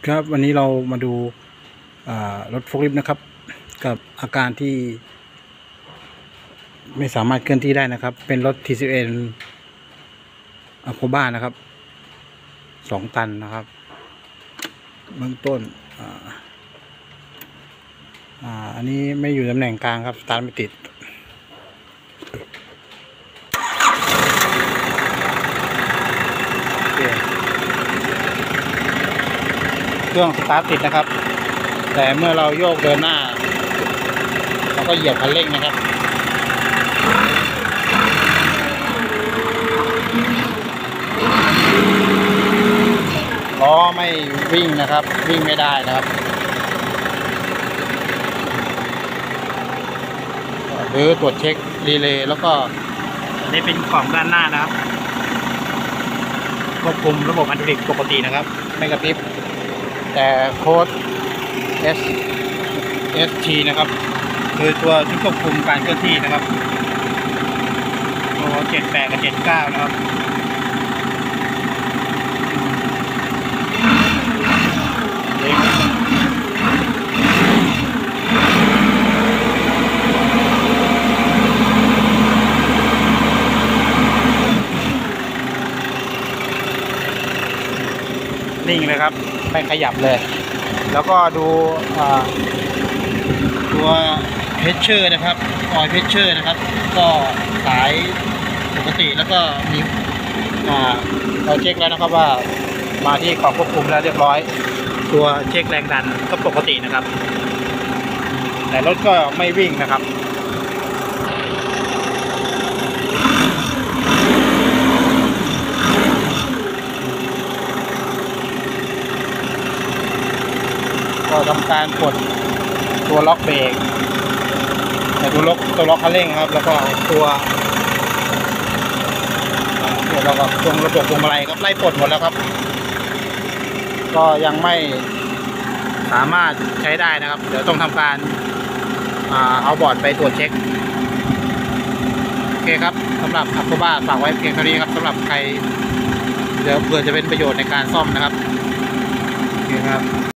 ครับวันนี้เรามาดูรถโฟล์คลิฟต์นะครับกับอาการที่ไม่สามารถเคลื่อนที่ได้นะครับ เป็นรถ TCN Akoba นะครับ2 ตันนะครับเบื้องต้นอันนี้ไม่อยู่ตำแหน่งกลางครับสตาร์ทไม่ติดเครื่องสตาร์ทติดนะครับแต่เมื่อเราโยกเดินหน้าเราก็เหยียบคันเร่งนะครับล้อไม่วิ่งนะครับวิ่งไม่ได้นะครับหรือตรวจเช็ครีเลย์แล้วก็อันนี้เป็นกล่องด้านหน้านะครับควบคุมระบบอัตโนมัติปกตินะครับไม่กระพริบแต่โค้ด ST นะครับคือตัวที่ควบคุมการเคลื่อนที่นะครับตัว78กับ79นะครับนิ่งเลยครับไม่ขยับเลยแล้วก็ดูตัวเพชเชอร์นะครับออยล์เพชเชอร์นะครับก็สายปกติแล้วก็มีเราเช็คแล้วนะครับว่ามาที่กล่องควบคุมแล้วเรียบร้อยตัวเช็คแรงดันก็ปกตินะครับแต่รถก็ไม่วิ่งนะครับก็ทำการกดตัวล็อกเบรกตัวล็อกคันเร่งครับแล้วก็ตัวเราก็ตรงระบบพวงมาลัยครับไล่ปลดหมดแล้วครับก็ยังไม่สามารถใช้ได้นะครับเดี๋ยวต้องทำการเอาบอร์ดไปตรวจเช็คโอเคครับสำหรับAkobaฝากไว้เพียงเท่านี้ครับสำหรับใครเดี๋ยวเผื่อจะเป็นประโยชน์ในการซ่อมนะครับโอเคครับ